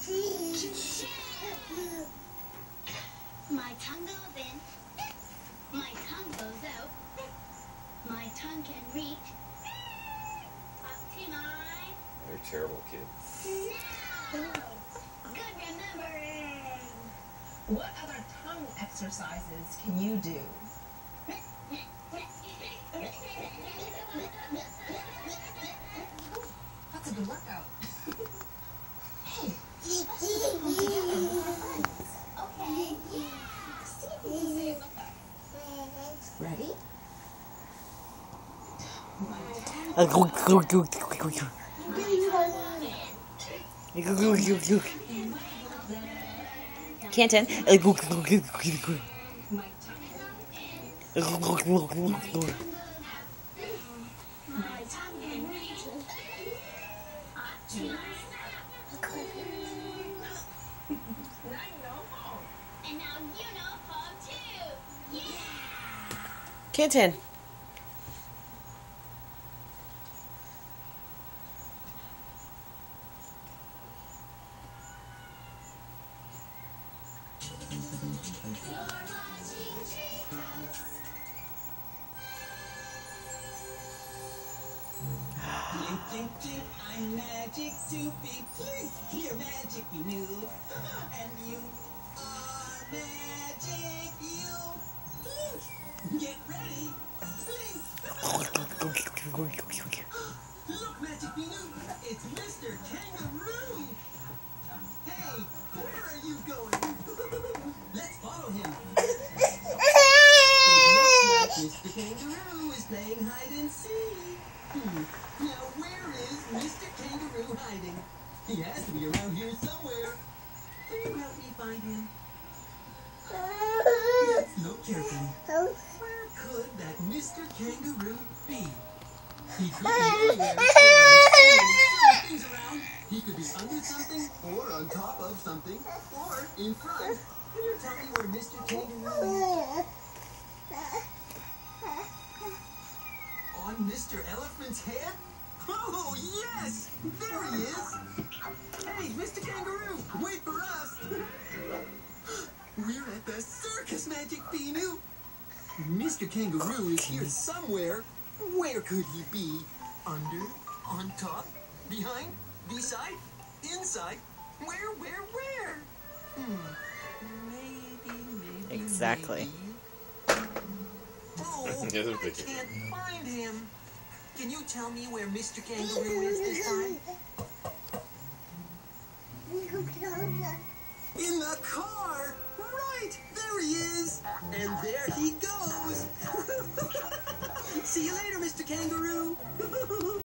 My tongue goes in. My tongue goes out. My tongue can reach up to my... They're terrible kids. Good remembering. What other tongue exercises can you do? That's a good workout. Hey, let's just come together with our friends. Okay. See if we can say it with us. Ready? Kanton. And now you know home too. Yeah. Kanton. I'm magic to be free. You're magic, you knew. And you are magic, you. Get ready. Look, Magic Binu, it's Mr. Kangaroo. Hey, where are you going? Let's follow him. Mr. Kangaroo is playing hide and seek. Now where is Mr. Kangaroo hiding? He has to be around here somewhere. Can you help me find him? Let's look carefully. Where could that Mr. Kangaroo be? He could be anywhere. There are so many things around. He could be under something, or on top of something, or in front. Can you tell me where Mr. Kangaroo is? On Mr. Elephant's head? Oh, yes! There he is! Hey, Mr. Kangaroo, wait for us! We're at the circus, Magic Binu! Mr. Kangaroo is here somewhere. Where could he be? Under? On top? Behind? Beside? Inside? Where? Maybe. Exactly. Oh, I can't find him. Can you tell me where Mr. Kangaroo is this time? In the car! Right! There he is! And there he goes! See you later, Mr. Kangaroo!